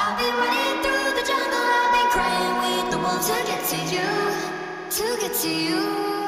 I've been running through the jungle, I've been crying with the wolves to get to you, to get to you.